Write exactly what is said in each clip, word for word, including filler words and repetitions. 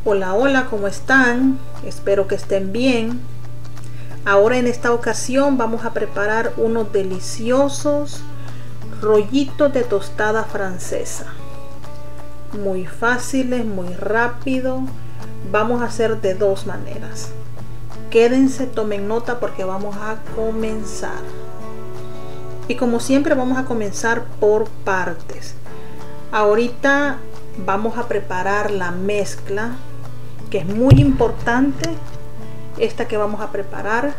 Hola, hola, ¿cómo están? Espero que estén bien. Ahora en esta ocasión vamos a preparar unos deliciosos rollitos de tostada francesa. Muy fáciles, muy rápido. Vamos a hacer de dos maneras. Quédense, tomen nota porque vamos a comenzar. Y como siempre vamos a comenzar por partes. Ahorita vamos a preparar la mezcla, que es muy importante, esta que vamos a preparar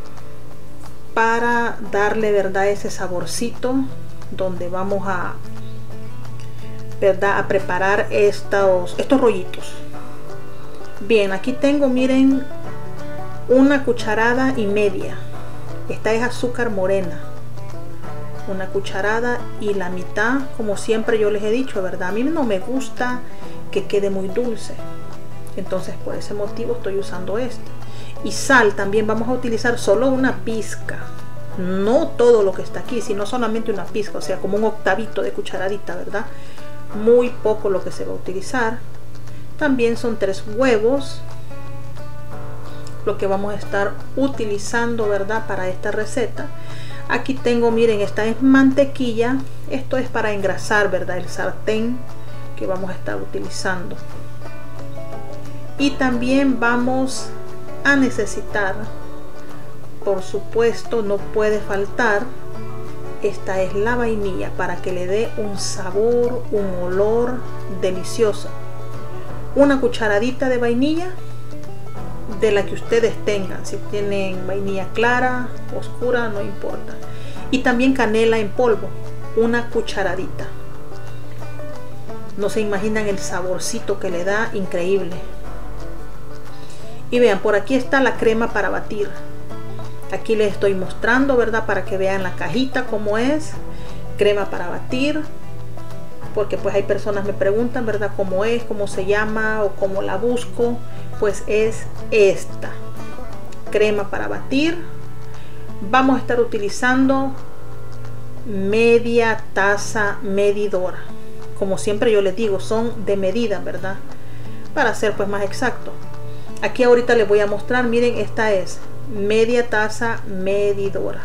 para darle, verdad, ese saborcito, donde vamos a, verdad, a preparar estos, estos rollitos. Bien, aquí tengo, miren, una cucharada y media. Esta es azúcar morena. Una cucharada y la mitad, como siempre yo les he dicho, verdad, a mí no me gusta que quede muy dulce, entonces por ese motivo estoy usando este. Y sal también vamos a utilizar solo una pizca, no todo lo que está aquí, sino solamente una pizca, o sea, como un octavito de cucharadita, verdad, muy poco lo que se va a utilizar. También son tres huevos lo que vamos a estar utilizando, verdad, para esta receta. Aquí tengo, miren, esta es mantequilla. Esto es para engrasar, verdad, el sartén que vamos a estar utilizando. Y también vamos a necesitar, por supuesto, no puede faltar, esta es la vainilla para que le dé un sabor, un olor delicioso. Una cucharadita de vainilla, de la que ustedes tengan, si tienen vainilla clara, oscura, no importa. Y también canela en polvo, una cucharadita. No se imaginan el saborcito que le da, increíble. Y vean, por aquí está la crema para batir. Aquí les estoy mostrando, verdad, para que vean la cajita cómo es. Crema para batir, porque pues hay personas me preguntan, verdad, cómo es, cómo se llama o cómo la busco. Pues es esta crema para batir. Vamos a estar utilizando media taza medidora, como siempre yo les digo, son de medida, verdad, para ser pues más exacto. Aquí ahorita les voy a mostrar, miren, esta es media taza medidora.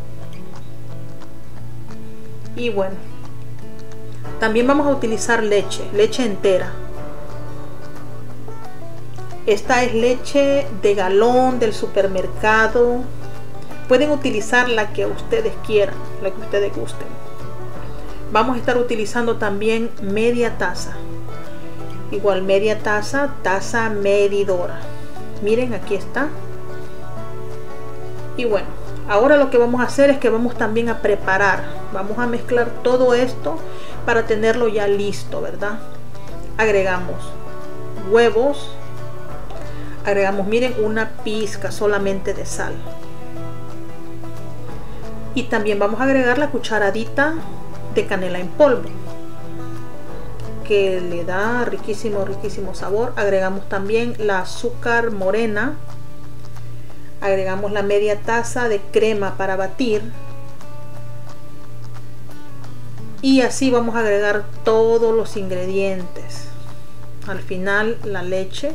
Y bueno, también vamos a utilizar leche, leche entera. Esta es leche de galón del supermercado. Pueden utilizar la que ustedes quieran, la que ustedes gusten. Vamos a estar utilizando también media taza. Igual media taza, taza medidora. Miren, aquí está. Y bueno, ahora lo que vamos a hacer es que vamos también a preparar. Vamos a mezclar todo esto para tenerlo ya listo, ¿verdad? Agregamos huevos. Agregamos, miren, una pizca solamente de sal. Y también vamos a agregar la cucharadita de canela en polvo, que le da riquísimo, riquísimo sabor. Agregamos también la azúcar morena. Agregamos la media taza de crema para batir. Y así vamos a agregar todos los ingredientes. Al final la leche.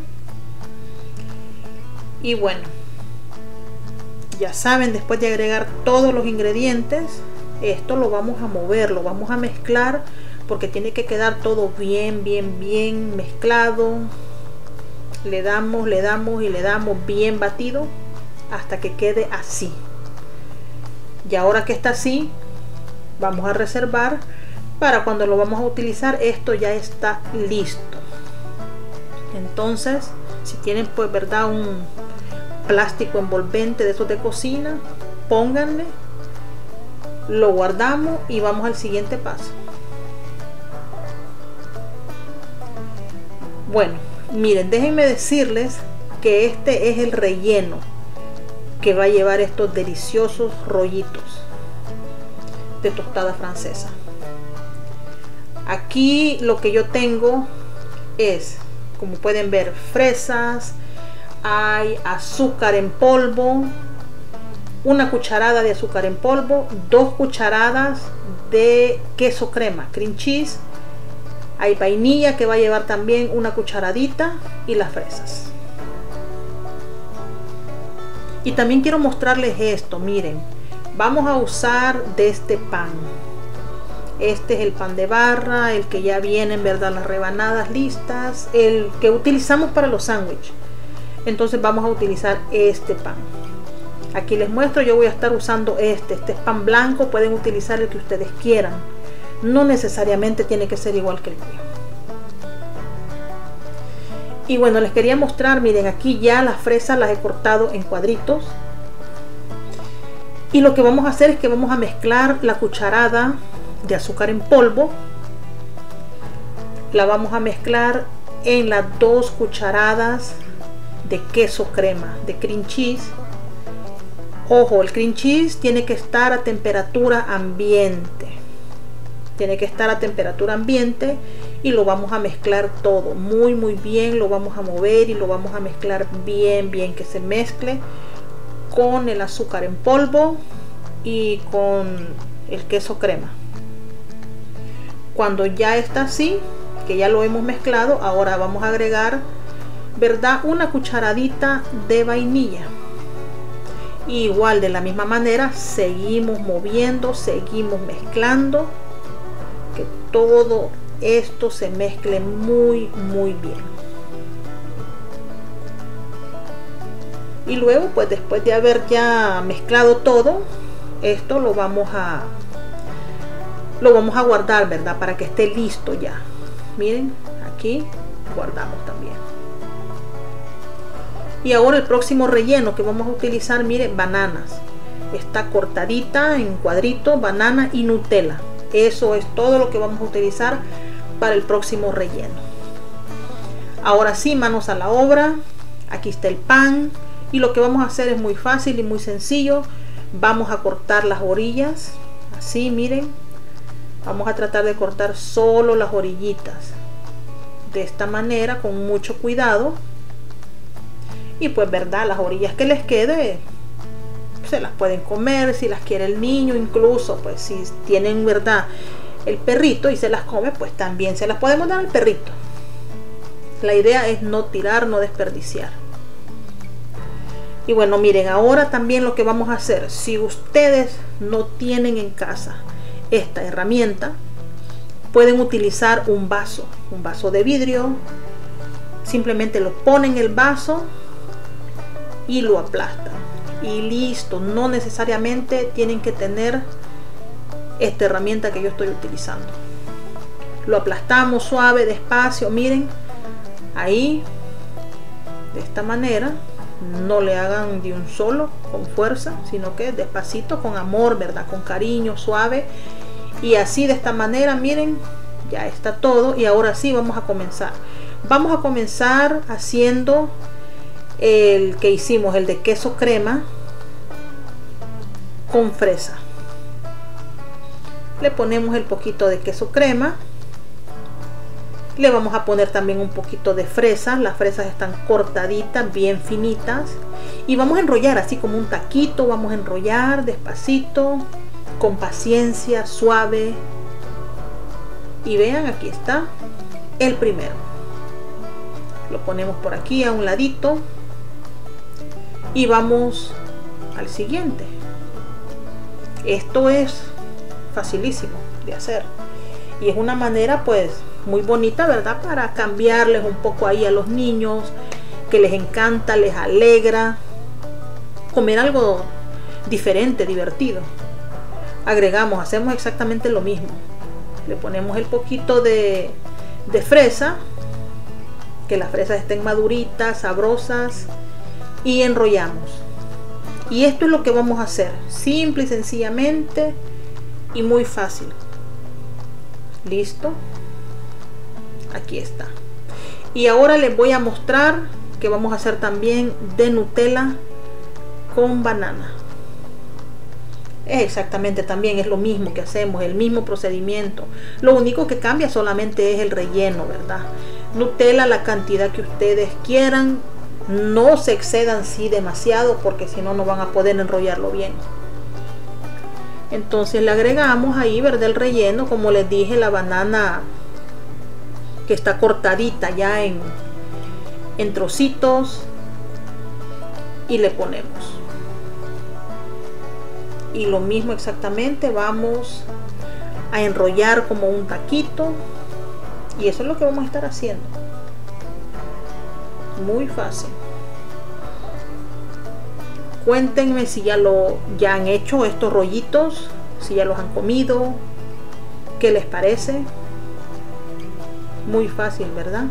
Y bueno, ya saben, después de agregar todos los ingredientes, esto lo vamos a mover, lo vamos a mezclar, porque tiene que quedar todo bien, bien, bien mezclado. Le damos, le damos y le damos bien batido hasta que quede así. Y ahora que está así, vamos a reservar para cuando lo vamos a utilizar. Esto ya está listo. Entonces, si tienen, pues, verdad, un plástico envolvente de esos de cocina, pónganle, lo guardamos y vamos al siguiente paso. Bueno, miren, déjenme decirles que este es el relleno que va a llevar estos deliciosos rollitos de tostada francesa. Aquí lo que yo tengo es, como pueden ver, fresas, hay azúcar en polvo, una cucharada de azúcar en polvo, dos cucharadas de queso crema, cream cheese, Hay vainilla que va a llevar también una cucharadita y las fresas. Y también quiero mostrarles esto, miren, vamos a usar de este pan. Este es el pan de barra, el que ya vienen, ¿verdad? Las rebanadas listas, el que utilizamos para los sándwiches. Entonces vamos a utilizar este pan. Aquí les muestro, yo voy a estar usando este. Este es pan blanco, pueden utilizar el que ustedes quieran. No necesariamente tiene que ser igual que el mío. Y bueno, les quería mostrar, miren, aquí ya las fresas las he cortado en cuadritos. Y lo que vamos a hacer es que vamos a mezclar la cucharada de azúcar en polvo, la vamos a mezclar en las dos cucharadas de queso crema, de cream cheese. Ojo, el cream cheese tiene que estar a temperatura ambiente, tiene que estar a temperatura ambiente y lo vamos a mezclar todo muy muy bien, lo vamos a mover y lo vamos a mezclar bien bien, que se mezcle con el azúcar en polvo y con el queso crema. Cuando ya está así, que ya lo hemos mezclado, ahora vamos a agregar, ¿verdad?, una cucharadita de vainilla. Y igual, de la misma manera, seguimos moviendo, seguimos mezclando, que todo esto se mezcle muy, muy bien. Y luego, pues después de haber ya mezclado todo, esto lo vamos a... lo vamos a guardar, ¿verdad?, para que esté listo ya. Miren, aquí guardamos también. Y ahora el próximo relleno que vamos a utilizar, miren, bananas. Está cortadita en cuadritos, banana y Nutella. Eso es todo lo que vamos a utilizar para el próximo relleno. Ahora sí, manos a la obra. Aquí está el pan. Y lo que vamos a hacer es muy fácil y muy sencillo. Vamos a cortar las orillas. Así, miren. Vamos a tratar de cortar solo las orillitas. De esta manera, con mucho cuidado. Y pues, verdad, las orillas que les quede se las pueden comer si las quiere el niño, incluso pues si tienen, verdad, el perrito y se las come, pues también se las podemos dar al perrito. La idea es no tirar, no desperdiciar. Y bueno, miren, ahora también lo que vamos a hacer, si ustedes no tienen en casa esta herramienta, pueden utilizar un vaso, un vaso de vidrio. Simplemente lo ponen en el vaso y lo aplastan y listo. No necesariamente tienen que tener esta herramienta que yo estoy utilizando. Lo aplastamos suave, despacio, miren, ahí, de esta manera. No le hagan de un solo con fuerza, sino que despacito, con amor, verdad, con cariño, suave. Y así, de esta manera, miren, ya está todo. Y ahora sí vamos a comenzar. Vamos a comenzar haciendo el que hicimos, el de queso crema con fresa. Le ponemos el poquito de queso crema. Le vamos a poner también un poquito de fresas. Las fresas están cortaditas, bien finitas. Y vamos a enrollar así como un taquito. Vamos a enrollar despacito, con paciencia, suave. Y vean, aquí está el primero. Lo ponemos por aquí a un ladito. Y vamos al siguiente. Esto es facilísimo de hacer. Y es una manera pues muy bonita, ¿verdad?, para cambiarles un poco ahí a los niños, que les encanta, les alegra comer algo diferente, divertido. Agregamos, hacemos exactamente lo mismo. Le ponemos el poquito de, de fresa, que las fresas estén maduritas, sabrosas, y enrollamos. Y esto es lo que vamos a hacer, simple y sencillamente y muy fácil. Listo, aquí está. Y ahora les voy a mostrar que vamos a hacer también de Nutella con banana. Es exactamente también, es lo mismo que hacemos, el mismo procedimiento. Lo único que cambia solamente es el relleno, ¿verdad? Nutella, la cantidad que ustedes quieran. No se excedan sí demasiado, porque si no, no van a poder enrollarlo bien. Entonces le agregamos ahí, ¿verdad?, el relleno. Como les dije, la banana que está cortadita ya en, en trocitos, y le ponemos. Y lo mismo exactamente, vamos a enrollar como un taquito, y eso es lo que vamos a estar haciendo. Muy fácil. Cuéntenme si ya lo ya han hecho estos rollitos, si ya los han comido, qué les parece. Muy fácil, ¿verdad?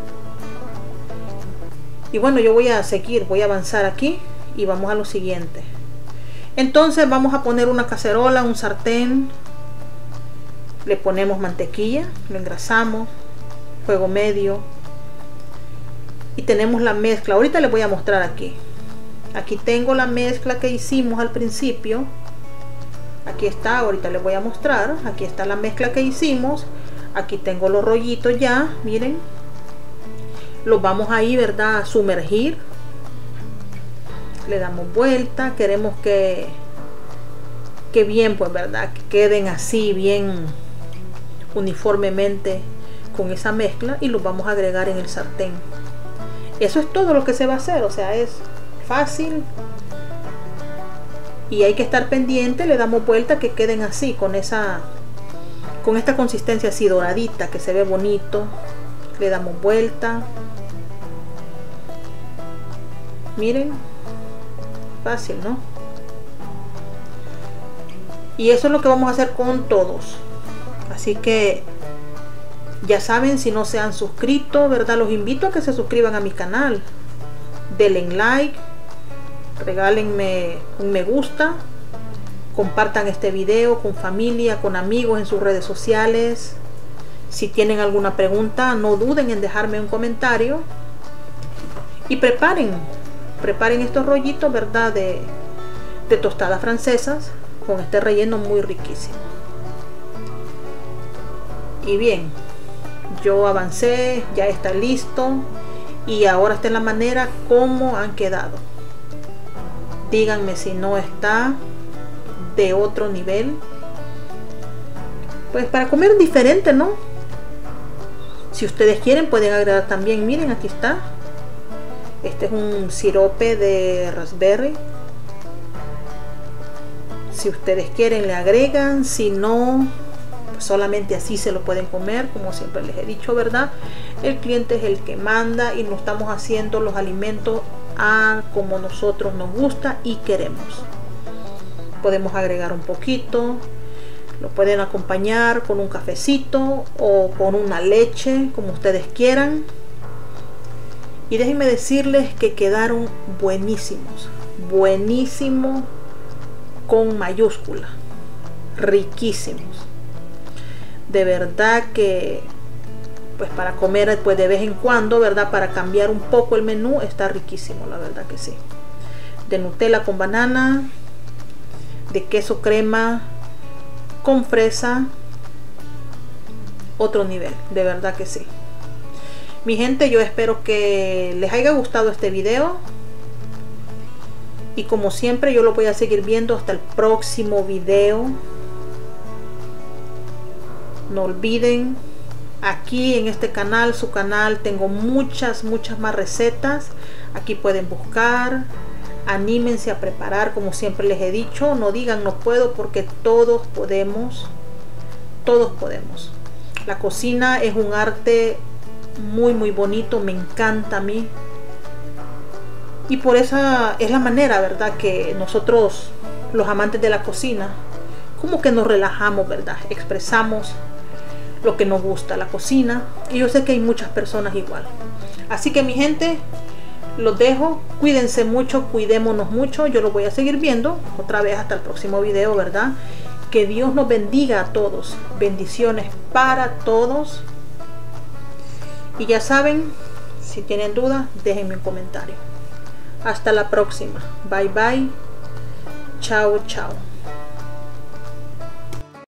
Y bueno, yo voy a seguir, voy a avanzar aquí y vamos a lo siguiente. Entonces vamos a poner una cacerola, un sartén, le ponemos mantequilla, lo engrasamos, fuego medio, y tenemos la mezcla. Ahorita les voy a mostrar aquí. Aquí tengo la mezcla que hicimos al principio. Aquí está, ahorita les voy a mostrar. Aquí está la mezcla que hicimos. Aquí tengo los rollitos ya, miren. Los vamos ahí, ¿verdad?, a sumergir. Le damos vuelta. Queremos que, que bien, pues, ¿verdad?, que queden así, bien uniformemente con esa mezcla, y los vamos a agregar en el sartén. Eso es todo lo que se va a hacer, o sea, es fácil. Y hay que estar pendiente, le damos vuelta que queden así, con esa con esta consistencia así doradita, que se ve bonito. Le damos vuelta. Miren, fácil, ¿no? Y eso es lo que vamos a hacer con todos. Así que ya saben, si no se han suscrito, ¿verdad?, los invito a que se suscriban a mi canal. Denle like, regálenme un me gusta, compartan este video con familia, con amigos en sus redes sociales. Si tienen alguna pregunta, no duden en dejarme un comentario. Y preparen, preparen estos rollitos, ¿verdad?, de, de tostadas francesas con este relleno muy riquísimo. Y bien, yo avancé, ya está listo, y ahora está en la manera como han quedado. Díganme si no está de otro nivel. Pues para comer diferente, ¿no? Si ustedes quieren pueden agregar también, miren, aquí está. Este es un sirope de raspberry. Si ustedes quieren le agregan, si no, pues solamente así se lo pueden comer, como siempre les he dicho, ¿verdad? El cliente es el que manda y no estamos haciendo los alimentos a como nosotros nos gusta y queremos. Podemos agregar un poquito, lo pueden acompañar con un cafecito o con una leche, como ustedes quieran. Y déjenme decirles que quedaron buenísimos, buenísimos con mayúscula, riquísimos. De verdad que pues para comer pues de vez en cuando, ¿verdad?, para cambiar un poco el menú, está riquísimo, la verdad que sí. De Nutella con banana, de queso crema con fresa, otro nivel, de verdad que sí. Mi gente, yo espero que les haya gustado este video, y como siempre yo lo voy a seguir viendo hasta el próximo video. No olviden, aquí en este canal, su canal, tengo muchas muchas más recetas. Aquí pueden buscar, anímense a preparar, como siempre les he dicho. No digan no puedo, porque todos podemos, todos podemos. La cocina es un arte muy muy bonito, me encanta a mí, y por esa es la manera, ¿verdad?, que nosotros los amantes de la cocina como que nos relajamos, ¿verdad?, expresamos lo que nos gusta, la cocina, y yo sé que hay muchas personas igual. Así que mi gente, los dejo, cuídense mucho, cuidémonos mucho. Yo lo voy a seguir viendo otra vez hasta el próximo video, ¿verdad? Que Dios nos bendiga a todos, bendiciones para todos. Y ya saben, si tienen dudas, déjenme un comentario. Hasta la próxima. Bye bye. Chao, chao.